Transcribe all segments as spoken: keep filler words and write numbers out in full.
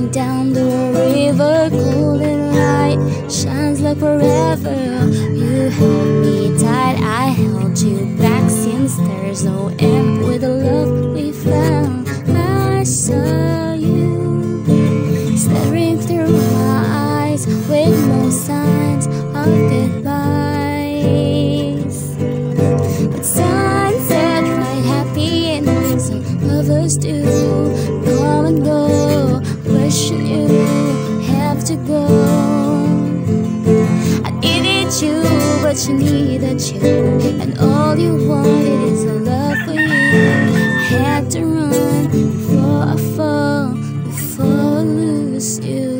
Rolling down the river, golden light shines like forever. You held me tight, I held you back, since there's no end with the love we found. I saw you staring through my eyes with no signs of goodbyes. But sunset, right, happy endings lovers do come and go, wishing you have to go. I needed you, but you needed you, and all you wanted is a love for you. I had to run before I fall, before I lose you.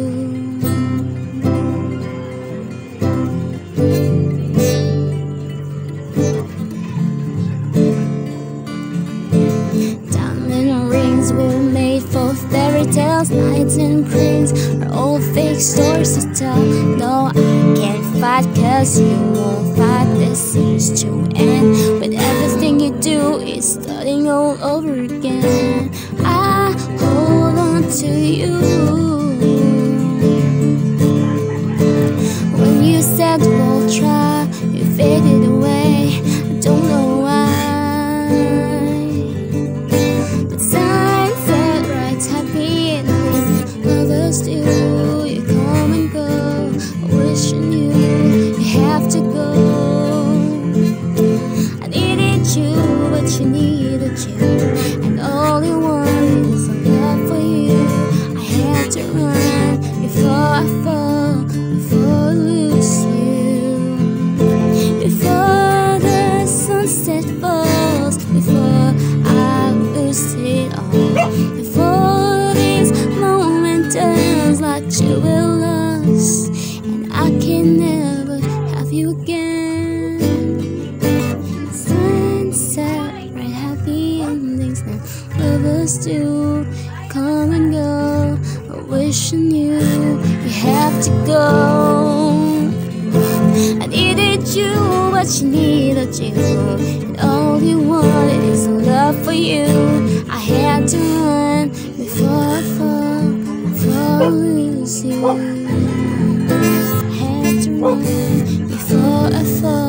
Diamond rings were made for fairy tales, knights and prince are all fake stories to tell. No, I can't fight, cause you won't fight. This seems to end when everything you do is starting all over again. I hold on to you. When you said we'll try, you faded away. I don't know why. But sunset, right, happy endings lovers do. You come and go, wishing you you have to go. I needed you, but you needed you, and all you wanted is a love for you. I had to run before I fall, before I lose you. Before the sunset falls, before I lose it all. Before this moment turns like you will lose, and I can never have you again. Sunset, right, happy endings now lovers do come and go, wishing you you have to go. I needed you, but you needed you, and all you wanted is a love for you. I had to run before I fall, before I lose you. I had to run before I fall.